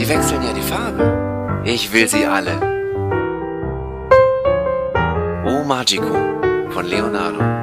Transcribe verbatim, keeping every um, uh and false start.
die wechseln ja die Farbe. Ich will sie alle. O Magico von Leonardo.